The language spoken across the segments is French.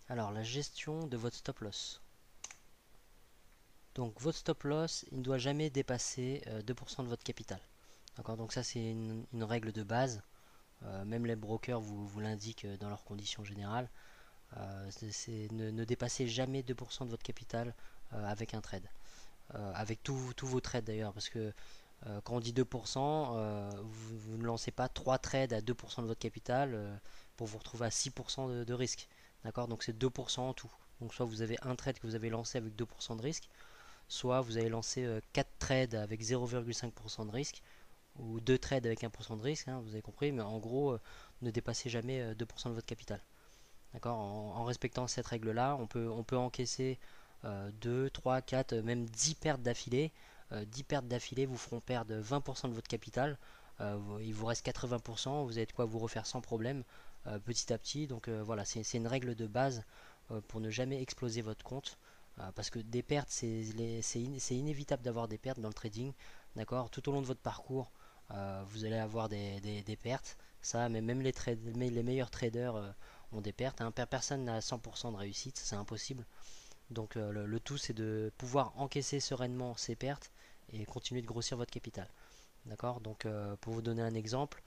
Alors, la gestion de votre stop loss. Donc, votre stop loss, il ne doit jamais dépasser 2% de votre capital. D'accord, donc ça c'est une règle de base. Même les brokers vous l'indiquent dans leurs conditions générales. Ne dépassez jamais 2% de votre capital avec un trade. Avec tous vos trades d'ailleurs, parce que quand on dit 2%, vous ne lancez pas 3 trades à 2% de votre capital pour vous retrouver à 6% de risque. D'accord, donc c'est 2% en tout. Donc soit vous avez un trade que vous avez lancé avec 2% de risque, soit vous avez lancé 4 trades avec 0,5% de risque, ou 2 trades avec 1% de risque, hein, vous avez compris, mais en gros, ne dépassez jamais 2% de votre capital. D'accord, en respectant cette règle-là, on peut encaisser 2, 3, 4, même 10 pertes d'affilée. 10 pertes d'affilée vous feront perdre 20% de votre capital. Il vous reste 80%, vous avez de quoi vous refaire sans problème petit à petit. Donc voilà, c'est une règle de base pour ne jamais exploser votre compte. Parce que des pertes, c'est inévitable d'avoir des pertes dans le trading. D'accord, tout au long de votre parcours, vous allez avoir des pertes. Ça, mais même les meilleurs traders ont des pertes, hein. Personne n'a 100% de réussite, c'est impossible. Donc le tout c'est de pouvoir encaisser sereinement ces pertes et continuer de grossir votre capital. D'accord, donc pour vous donner un exemple,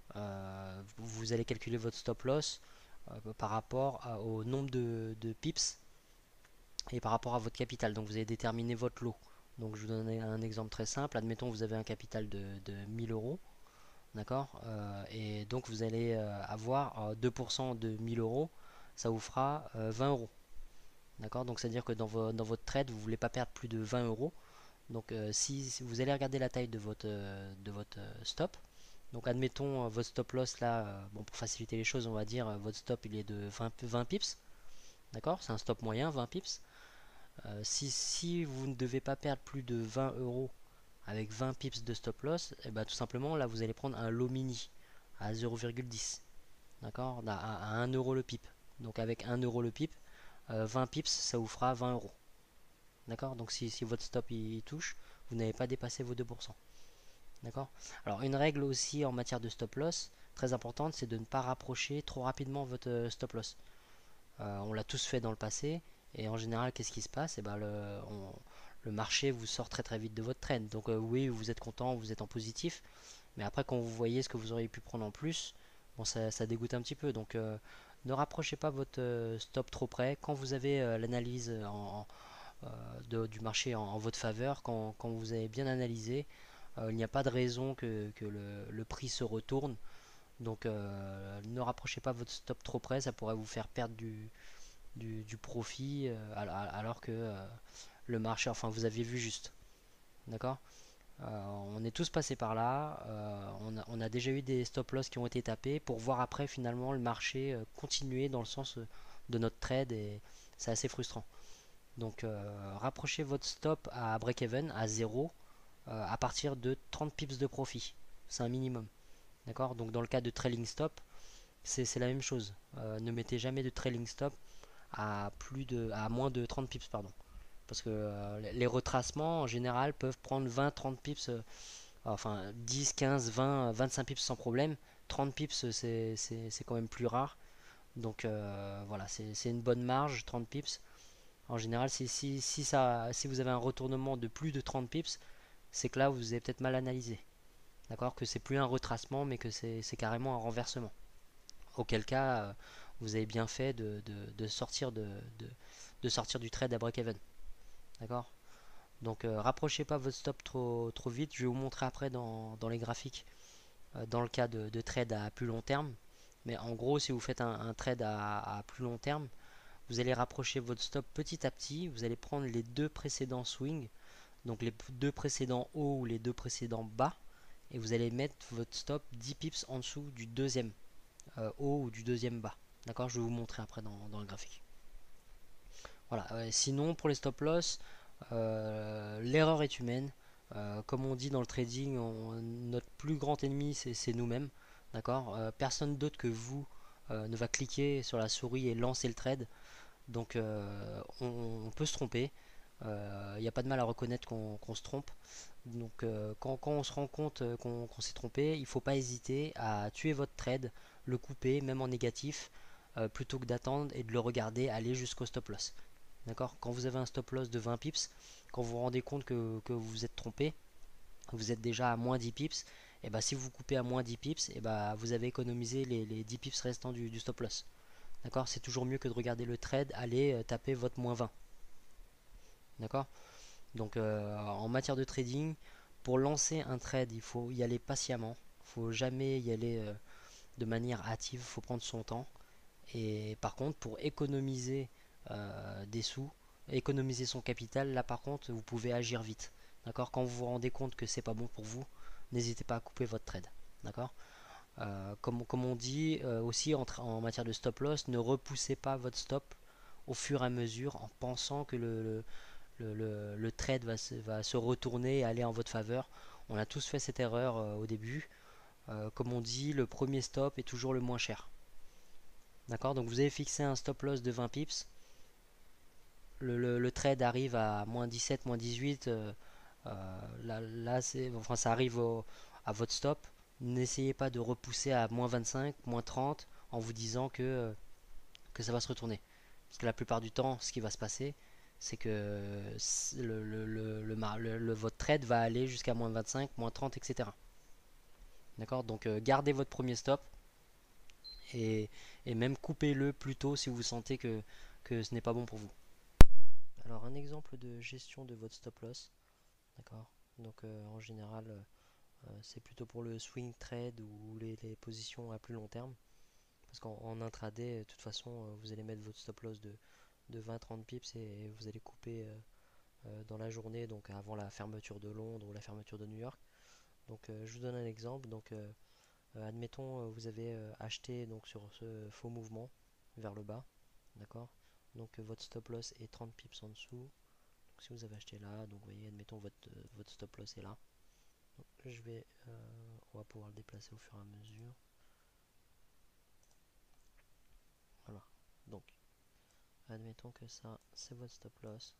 vous allez calculer votre stop loss par rapport au nombre de pips et par rapport à votre capital. Donc vous allez déterminer votre lot. Donc je vous donne un exemple très simple. Admettons que vous avez un capital de 1000 euros. D'accord, et donc vous allez avoir 2% de 1000 euros, ça vous fera 20 euros. D'accord, donc c'est à dire que dans votre trade, vous ne voulez pas perdre plus de 20 euros. Donc si vous allez regarder la taille de votre stop, donc admettons votre stop loss là, bon, pour faciliter les choses, on va dire votre stop il est de 20 pips. D'accord, c'est un stop moyen, 20 pips. Si vous ne devez pas perdre plus de 20 euros avec 20 pips de stop loss, et ben, tout simplement là vous allez prendre un lot mini à 0,10. D'accord, à 1 euro le pip. Donc avec 1 euro le pip, 20 pips ça vous fera 20 euros. D'accord, donc si votre stop il touche, vous n'avez pas dépassé vos 2%. D'accord. Alors une règle aussi en matière de stop loss, très importante, c'est de ne pas rapprocher trop rapidement votre stop loss. On l'a tous fait dans le passé, et en général, qu'est-ce qui se passe? Et ben, le marché vous sort très très vite de votre trend. Donc oui, vous êtes content, vous êtes en positif, mais après quand vous voyez ce que vous auriez pu prendre en plus, bon, ça dégoûte un petit peu. Donc ne rapprochez pas votre stop trop près. Quand vous avez l'analyse du marché en votre faveur, quand vous avez bien analysé, il n'y a pas de raison que le prix se retourne. Donc ne rapprochez pas votre stop trop près, ça pourrait vous faire perdre du profit alors que le marché, enfin vous aviez vu juste. D'accord. On est tous passés par là, on a déjà eu des stop loss qui ont été tapés pour voir après finalement le marché continuer dans le sens de notre trade, et c'est assez frustrant. Donc rapprochez votre stop à break-even, à zéro, à partir de 30 pips de profit. C'est un minimum. D'accord. Donc dans le cas de trailing stop, c'est la même chose. Ne mettez jamais de trailing stop à moins de 30 pips, pardon. Parce que les retracements en général peuvent prendre 20-30 pips, enfin 10, 15, 20, 25 pips sans problème. 30 pips c'est quand même plus rare. Donc voilà, c'est une bonne marge, 30 pips. En général, si vous avez un retournement de plus de 30 pips, c'est que là vous avez peut-être mal analysé. D'accord, que c'est plus un retracement, mais que c'est carrément un renversement. Auquel cas, vous avez bien fait de sortir de sortir du trade à break-even. D'accord. Donc rapprochez pas votre stop trop vite. Je vais vous montrer après dans les graphiques, dans le cas de trade à plus long terme. Mais en gros, si vous faites un trade à plus long terme, vous allez rapprocher votre stop petit à petit. Vous allez prendre les deux précédents swings, donc les deux précédents hauts ou les deux précédents bas, et vous allez mettre votre stop 10 pips en dessous du deuxième haut ou du deuxième bas. D'accord, je vais vous montrer après dans le graphique. Voilà. Sinon, pour les stop loss, l'erreur est humaine. Comme on dit dans le trading, notre plus grand ennemi c'est nous-mêmes. D'accord. Personne d'autre que vous ne va cliquer sur la souris et lancer le trade. Donc on peut se tromper. Il n'y a pas de mal à reconnaître qu'on se trompe. Donc quand on se rend compte qu'on s'est trompé, il ne faut pas hésiter à tuer votre trade, le couper, même en négatif. plutôt que d'attendre et de le regarder aller jusqu'au stop loss. D'accord? Quand vous avez un stop loss de 20 pips, quand vous vous rendez compte que vous vous êtes trompé, vous êtes déjà à moins 10 pips, et bah si vous coupez à moins 10 pips, et bah vous avez économisé les 10 pips restants du stop loss. D'accord? C'est toujours mieux que de regarder le trade, aller taper votre moins 20. D'accord? Donc en matière de trading, pour lancer un trade, il faut y aller patiemment. Il faut jamais y aller de manière hâtive, il faut prendre son temps. Et par contre, pour économiser des sous, économiser son capital, là par contre, vous pouvez agir vite. D'accord? Quand vous vous rendez compte que c'est pas bon pour vous, n'hésitez pas à couper votre trade. D'accord? Comme on dit aussi en matière de stop loss, ne repoussez pas votre stop au fur et à mesure en pensant que le trade va se retourner et aller en votre faveur. On a tous fait cette erreur au début. Comme on dit, le premier stop est toujours le moins cher. D'accord? Donc vous avez fixé un stop loss de 20 pips. Le trade arrive à moins 17, moins 18. Là enfin, ça arrive à votre stop. N'essayez pas de repousser à moins 25, moins 30 en vous disant que ça va se retourner. Parce que la plupart du temps, ce qui va se passer, c'est que votre trade va aller jusqu'à moins 25, moins 30, etc. D'accord? Donc gardez votre premier stop et, et même coupez-le plus tôt si vous sentez que ce n'est pas bon pour vous. Alors un exemple de gestion de votre stop loss. D'accord? Donc en général, c'est plutôt pour le swing trade ou les positions à plus long terme. Parce qu'en intraday, de toute façon, vous allez mettre votre stop loss de 20-30 pips et vous allez couper dans la journée, donc avant la fermeture de Londres ou la fermeture de New York. Donc je vous donne un exemple. Donc admettons vous avez acheté donc sur ce faux mouvement vers le bas, d'accord. Donc votre stop loss est 30 pips en dessous. Donc si vous avez acheté là, donc vous voyez, admettons votre stop loss est là. Donc, on va pouvoir le déplacer au fur et à mesure. Voilà. Donc admettons que ça c'est votre stop loss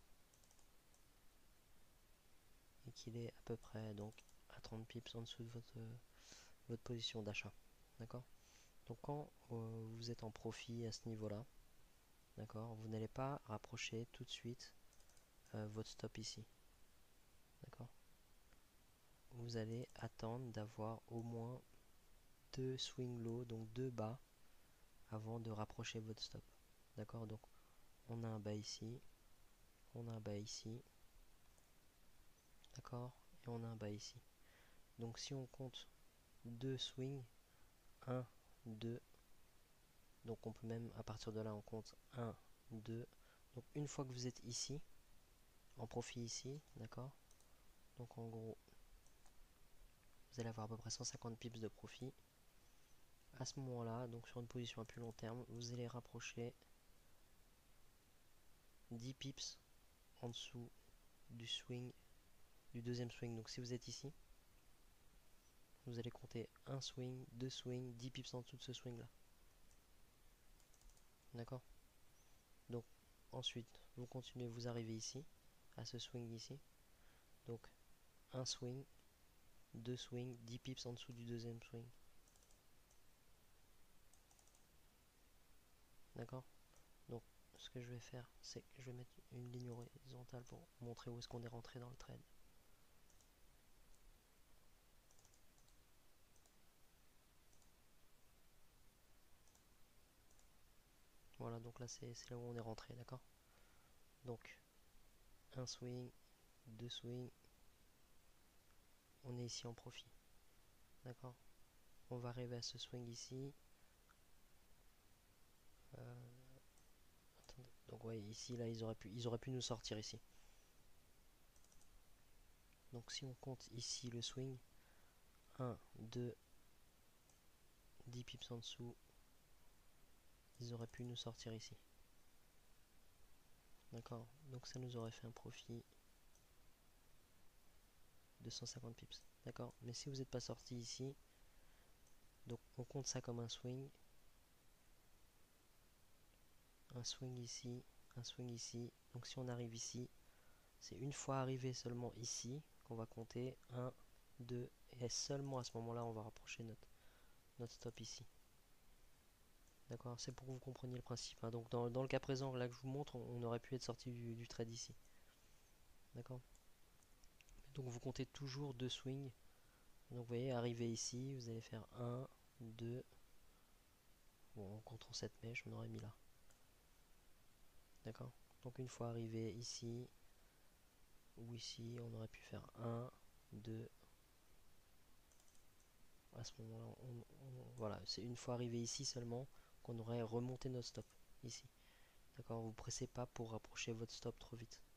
et qu'il est à peu près donc à 30 pips en dessous de votre position d'achat. D'accord? Donc quand vous êtes en profit à ce niveau-là, d'accord, vous n'allez pas rapprocher tout de suite votre stop ici. D'accord? Vous allez attendre d'avoir au moins deux swing low, donc deux bas, avant de rapprocher votre stop. D'accord? Donc on a un bas ici, on a un bas ici, d'accord? Et on a un bas ici. Donc si on compte deux swings, 1, 2, donc on peut même à partir de là on compte 1, 2. Donc une fois que vous êtes ici, en profit ici, d'accord? Donc en gros, vous allez avoir à peu près 150 pips de profit. À ce moment-là, donc sur une position à plus long terme, vous allez rapprocher 10 pips en dessous du swing, du deuxième swing. Donc si vous êtes ici, vous allez compter un swing, deux swings, 10 pips en dessous de ce swing là. D'accord? Donc ensuite, vous continuez, vous arrivez ici, à ce swing ici. Donc un swing, deux swings, 10 pips en dessous du deuxième swing. D'accord? Donc ce que je vais faire, c'est que je vais mettre une ligne horizontale pour montrer où est-ce qu'on est rentré dans le trade. Voilà, donc là c'est là où on est rentré, d'accord? Donc un swing, deux swings, on est ici en profit, d'accord? On va arriver à ce swing ici. Attendez. Donc ouais, ici là ils auraient pu nous sortir ici. Donc si on compte ici le swing, 1, 2, 10 pips en dessous, ils auraient pu nous sortir ici. D'accord? Donc ça nous aurait fait un profit de 150 pips. D'accord? Mais si vous n'êtes pas sorti ici, donc on compte ça comme un swing ici, un swing ici. Donc si on arrive ici, c'est une fois arrivé seulement ici qu'on va compter 1, 2, et seulement à ce moment-là on va rapprocher notre stop ici. D'accord, c'est pour que vous compreniez le principe, hein. Donc dans le cas présent, là que je vous montre, on aurait pu être sorti du trade ici. D'accord. Donc vous comptez toujours 2 swings. Donc vous voyez, arriver ici, vous allez faire 1, 2. Bon, en comptant cette mèche, on aurait mis là. D'accord. Donc une fois arrivé ici, ou ici, on aurait pu faire 1, 2. À ce moment-là, voilà, c'est une fois arrivé ici seulement qu'on aurait remonté notre stop, ici. D'accord, vous pressez pas pour rapprocher votre stop trop vite.